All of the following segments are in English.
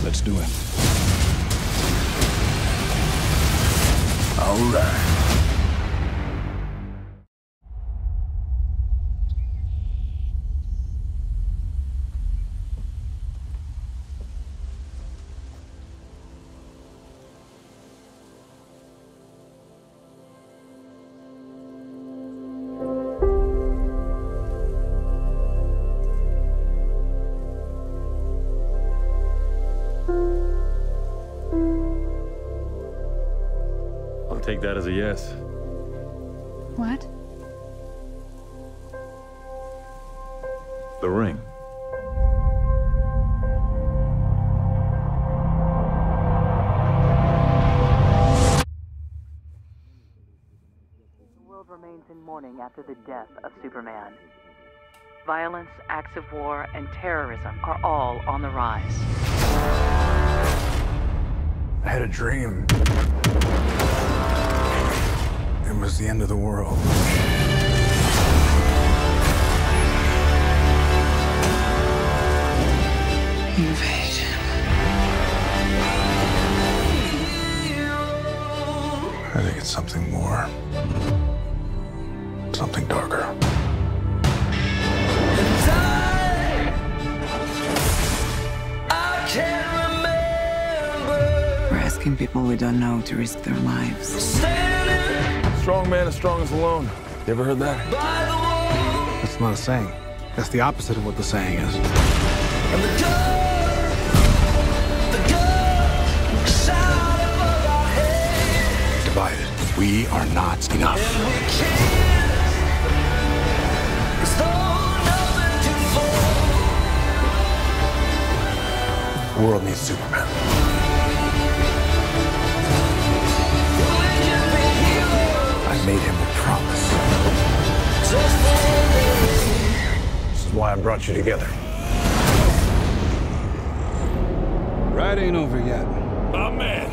Let's do it. All right. I'll take that as a yes. What? The ring. The world remains in mourning after the death of Superman. Violence, acts of war, and terrorism are all on the rise. I had a dream. It was the end of the world. Invasion. I think it's something more. Something darker. We're asking people we don't know to risk their lives. Strong man is strongest alone. You ever heard that? That's not a saying. That's the opposite of what the saying is. Divided. We are not enough. The world needs Superman. I made him a promise. This is why I brought you together. Ride ain't over yet. My man.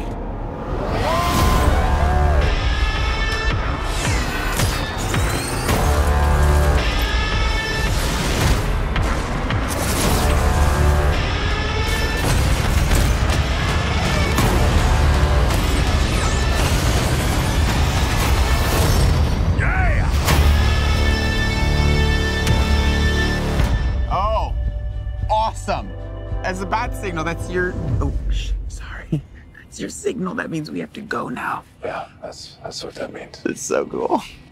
Awesome. That's a bad signal. That's your... Oh, sorry. That's your signal. That means we have to go now. Yeah, that's what that means. It's so cool.